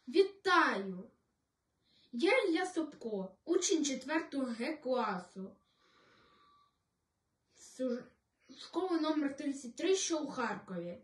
Вітаю! Я Ілля Собко, учень 4 Г класу школи номер 33, що у Харкові.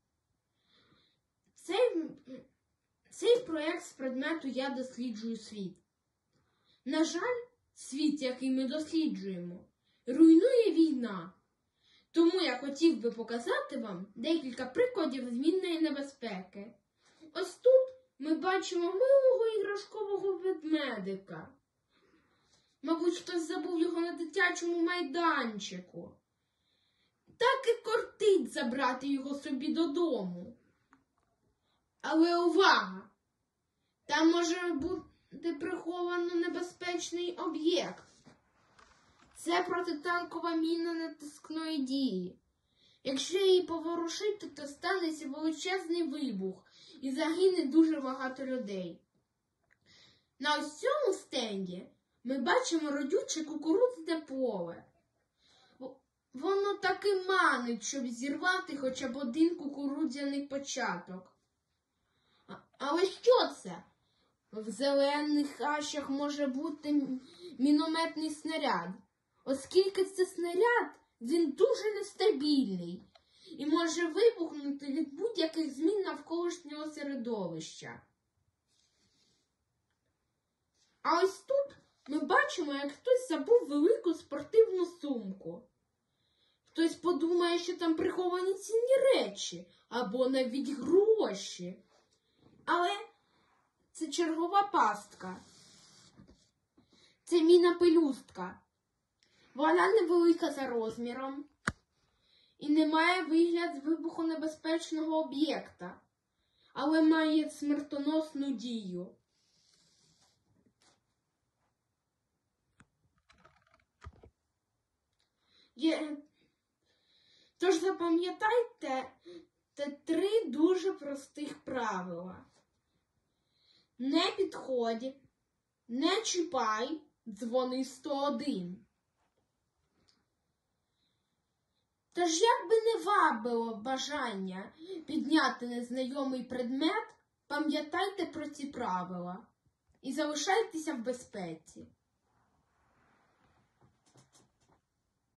Цей проєкт з предмету «Я досліджую світ». На жаль, світ, який ми досліджуємо, руйнує війна. Тому я хотів би показати вам декілька прикладів змінної небезпеки. Ось тут ми бачимо милого іграшкового ведмедика. Мабуть, хтось забув його на дитячому майданчику. Так і кортить забрати його собі додому. Але увага! Там може бути приховано небезпечний об'єкт. Це протитанкова міна натискної дії. Якщо її поворушити, то станеться величезний вибух і загине дуже багато людей. На ось цьому стенді ми бачимо родюче кукурудзяне поле. Воно таки манить, щоб зірвати хоча б один кукурудзяний початок. Але що це? В зелених хащах може бути мінометний снаряд. Оскільки це снаряд, він дуже нестабільний і може вибухнути від будь-яких змін навколишнього середовища. А ось тут ми бачимо, як хтось забув велику спортивну сумку. Хтось подумає, що там приховані цінні речі або навіть гроші. Але це чергова пастка. Це міна-пелюстка. Вона невелика за розміром і не має вигляд вибухонебезпечного об'єкта, але має смертоносну дію. Тож запам'ятайте 3 дуже простих правила. Не підходь, не чіпай, дзвони 101. Тож як би не вабило бажання підняти незнайомий предмет, пам'ятайте про ці правила і залишайтеся в безпеці.